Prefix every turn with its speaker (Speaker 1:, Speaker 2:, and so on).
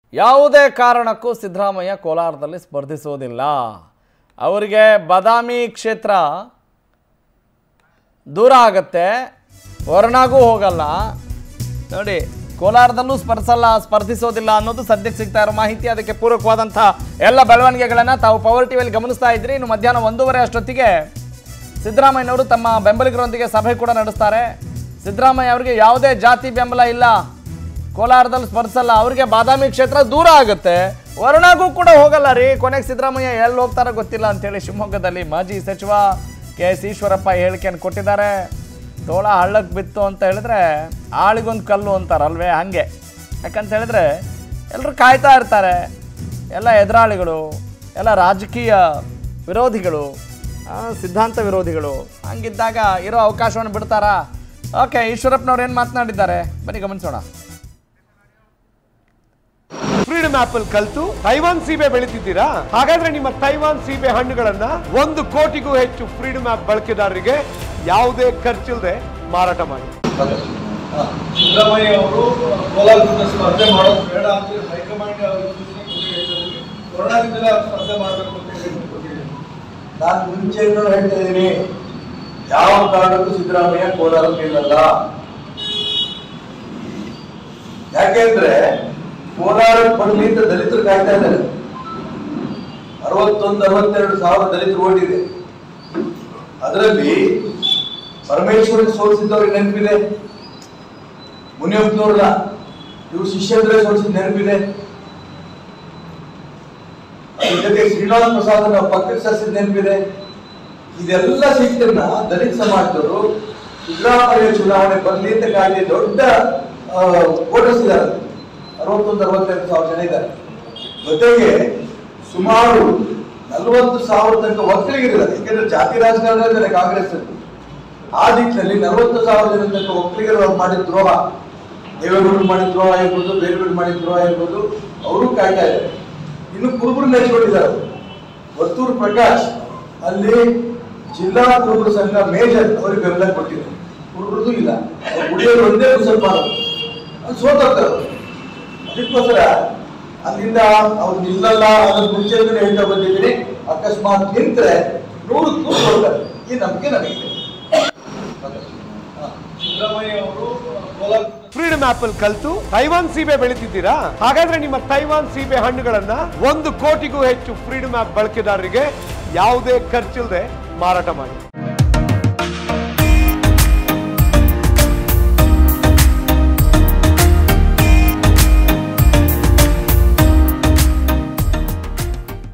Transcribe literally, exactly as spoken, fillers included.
Speaker 1: ಯಾವುದೇ ಕಾರಣಕ್ಕೂ ಸಿದ್ದರಾಮಯ್ಯ ಕೋಲಾರದಲ್ಲಿ ಸ್ಪರ್ಧಿಸೋದಿಲ್ಲ. ಅವರಿಗೆ ಬಾದಾಮಿ ಕ್ಷೇತ್ರ ದೂರ ಆಗುತ್ತೆ, ವರ್ಣಾಗೂ ಹೋಗಲ್ಲ. ನೋಡಿ, ಕೋಲಾರದಲ್ಲೂ ಸ್ಪರ್ಧಿಸಲ್ಲ ಸ್ಪರ್ಧಿಸೋದಿಲ್ಲ ಅನ್ನೋದು ಸದ್ಯಕ್ಕೆ ಸಿಗ್ತಾ ಇರೋ ಮಾಹಿತಿ. ಅದಕ್ಕೆ ಪೂರಕವಾದಂಥ ಎಲ್ಲ ಬೆಳವಣಿಗೆಗಳನ್ನು ತಾವು ಪವರ್ ಟಿವಿಯಲ್ಲಿ ಗಮನಿಸ್ತಾ ಇದ್ರಿ. ಇನ್ನು ಮಧ್ಯಾಹ್ನ ಒಂದೂವರೆ ಅಷ್ಟೊತ್ತಿಗೆ ಸಿದ್ದರಾಮಯ್ಯನವರು ತಮ್ಮ ಬೆಂಬಲಿಗರೊಂದಿಗೆ ಸಭೆ ಕೂಡ ನಡೆಸ್ತಾರೆ. ಸಿದ್ದರಾಮಯ್ಯ ಅವರಿಗೆ ಯಾವುದೇ ಜಾತಿ ಬೆಂಬಲ ಇಲ್ಲ, ಕೋಲಾರದಲ್ಲಿ ಸ್ಪರ್ಧಿಸಲ್ಲ, ಅವರಿಗೆ ಬಾದಾಮಿ ಕ್ಷೇತ್ರ ದೂರ ಆಗುತ್ತೆ, ವರ್ಣಾಗೂ ಕೂಡ ಹೋಗಲ್ಲ ರೀ. ಕೊನೆಗೆ ಸಿದ್ದರಾಮಯ್ಯ ಎಲ್ಲಿ ಹೋಗ್ತಾರೋ ಗೊತ್ತಿಲ್ಲ ಅಂತೇಳಿ ಶಿವಮೊಗ್ಗದಲ್ಲಿ ಮಾಜಿ ಸಚಿವ ಕೆ ಎಸ್ ಈಶ್ವರಪ್ಪ ಹೇಳಿಕೆಯನ್ನು ಕೊಟ್ಟಿದ್ದಾರೆ. ತೋಳ ಹಳ್ಳಕ್ಕೆ ಬಿತ್ತು ಅಂತ ಹೇಳಿದ್ರೆ ಆಳಿಗೊಂದು ಕಲ್ಲು ಅಂತಾರಲ್ವೇ, ಹಾಗೆ. ಯಾಕಂತ ಹೇಳಿದ್ರೆ ಎಲ್ಲರೂ ಕಾಯ್ತಾ ಇರ್ತಾರೆ, ಎಲ್ಲ ಎದುರಾಳಿಗಳು, ಎಲ್ಲ ರಾಜಕೀಯ ವಿರೋಧಿಗಳು, ಸಿದ್ಧಾಂತ ವಿರೋಧಿಗಳು. ಹಂಗಿದ್ದಾಗ ಇರೋ ಅವಕಾಶವನ್ನು ಬಿಡ್ತಾರಾ? ಓಕೆ, ಈಶ್ವರಪ್ಪನವ್ರು ಏನು ಮಾತನಾಡಿದ್ದಾರೆ ಬನ್ನಿ ಗಮನಿಸೋಣ.
Speaker 2: ಫ್ರೀಡಮ್ ಆಪಲ್ ಕಲ್ತು ತೈವಾನ್ ಸೀಬೆ ಬೆಳೀತಿದ್ದೀರಾ? ಹಾಗಾದ್ರೆ ನಿಮ್ಮ ತೈವಾನ್ ಸೀಬೆ ಹಣ್ಣುಗಳನ್ನ ಒಂದು ಕೋಟಿಗೂ ಹೆಚ್ಚು ಫ್ರೀಡಮ್ ಆಪ್ ಬಳಕೆದಾರರಿಗೆ ಯಾವುದೇ ಖರ್ಚಿಲ್ಲದೆ ಮಾರಾಟ ಮಾಡಿ.
Speaker 3: ಸಿದ್ದರಾಮಯ್ಯ ಅವರು ಕೋಲಾರದಿಂದ ಸ್ಪರ್ಧೆ ಮಾಡೋದು ಬೇಡ ಅಂತ ಹೈಕಮಾಂಡ್ ಕೊರೋನಾದಿಂದಲೇ ಸ್ಪರ್ಧೆ ಮಾಡಬೇಕು ಅಂತ ಹೇಳಿ
Speaker 4: ನಾನು ಮುಂಚೆನೂ ಹೇಳ್ತಾ ಇದ್ದೀನಿ, ಯಾವ ಕಾರಣಕ್ಕೂ ಸಿದ್ದರಾಮಯ್ಯ ಕೋಲಾರ ನಿಲ್ಲಲ್ಲ. ಯಾಕೆಂದ್ರೆ ಕೋಲಾರ ಬರಲಿ ಅಂತ ದಲಿತರು ಕಾಯ್ತಾ ಇದ್ದಾರೆ. ಅರವತ್ತೊಂದು ಅರವತ್ತೆರಡು ಸಾವಿರ ದಲಿತರು ಓಟಿದೆ. ಅದರಲ್ಲಿ ಪರಮೇಶ್ವರನ್ ಸೋಲಿಸಿದವ್ರಿಗೆ ನೆನಪಿದೆ, ಮುನಿಯಪ್ಪನವ್ರನ್ನ ಇವ್ರು ಶಿಷ್ಯಂದ್ರೆ ಸೋಲಿಸಿದ ನೆನಪಿದೆ. ಅದ್ರ ಜೊತೆ ಶ್ರೀನಿವಾಸ ಪ್ರಸಾದ್ ನಾವು ಪಕ್ಕಕ್ಕೆ ಸರಿಸಿದ ನೆನಪಿದೆ. ಇದೆಲ್ಲ ಸೀಟನ್ನ ದಲಿತ ಸಮಾಜದವರು ಸಿದ್ದರಾಮಯ್ಯ ಚುನಾವಣೆ ಬರಲಿ ಅಂತ ಕಾಯ್ದೆ ದೊಡ್ಡ ವೋಟರ್ಸ್ ಇದ್ದಾರೆ. ಅರವತ್ತೊಂದು ಅರವತ್ತೆರಡು ಸಾವಿರ ಜನ ಇದ್ದಾರೆ. ಜೊತೆಗೆ ಸುಮಾರು ನಲವತ್ತು ಸಾವಿರ ತನಕ ಒಕ್ಕಲಿಗರಿದ್ದಾರೆ. ಯಾಕೆಂದ್ರೆ ಜಾತಿ ರಾಜಕಾರಣ ಇದ್ದಾರೆ ಕಾಂಗ್ರೆಸ್. ಆ ದಿಕ್ಕಿನಲ್ಲಿ ನಲವತ್ತು ಸಾವಿರ ಜನ ತನಕ ಒಕ್ಕಲಿಗರು ಮಾಡಿದ ದ್ರೋಹ, ದೇವೇಗೌಡರು ಮಾಡಿದ ದ್ರೋಹ ಇರ್ಬೋದು, ಬೇರೆ ಬೇರೆ ಮಾಡಿದ ದ್ರೋಹ ಇರ್ಬೋದು, ಅವರು ಕಾಯ್ತಾ ಇದ್ದಾರೆ. ಇನ್ನು ಕುರುಬರು ನೆಚ್ಚಿಕೊಂಡಿದ್ದಾರೆ. ವರ್ತೂರು ಪ್ರಕಾಶ್ ಅಲ್ಲಿ ಜಿಲ್ಲಾ ಕುರುಬರು ಸಂಘ ಮೇಜರ್ ಅವರಿಗೆ ಬೆಂಬಲ ಕೊಟ್ಟಿದ್ದಾರೆ. ಕುರುಬರದು ಇಲ್ಲ, ಉಳಿಯೋರು ಒಂದೇ ಮುಸಲ್ ಮಾಡೋದು, ಅದು ಸೋತಾಗ್ತಾರೆ. ಅದಕ್ಕೋಸ್ಕರ ಅಲ್ಲಿಂದ ಅವ್ರು ನಿಲ್ಲಲ್ಲ ಅನ್ನೋದು ಮುಂಚೆಯಿಂದ ಹೇಳ್ತಾ ಬಂದಿದ್ದೀನಿ. ಅಕಸ್ಮಾತ್ ನಿಂತ್ರೆ ನೂರು ನೂರು ಕೊಡ್ತಾರೆ, ಈ ನಂಬಿಕೆ ನನಗಿದೆ.
Speaker 3: ಸಿದ್ದರಾಮಯ್ಯ ಅವರು ಕೋಲಾರ
Speaker 2: ಫ್ರೀಡಮ್ ಆಪಲ್ ಕಲ್ತು ತೈವಾನ್ ಸೀಬೆ ಬೆಳೀತಿದ್ದೀರಾ? ಹಾಗಾದ್ರೆ ನಿಮ್ಮ ತೈವಾನ್ ಸೀಬೆ ಹಣ್ಣುಗಳನ್ನ ಒಂದು ಕೋಟಿಗೂ ಹೆಚ್ಚು ಫ್ರೀಡಮ್ ಆಪ್ ಬಳಕೆದಾರರಿಗೆ ಯಾವುದೇ ಖರ್ಚಿಲ್ಲದೆ ಮಾರಾಟ ಮಾಡಿ.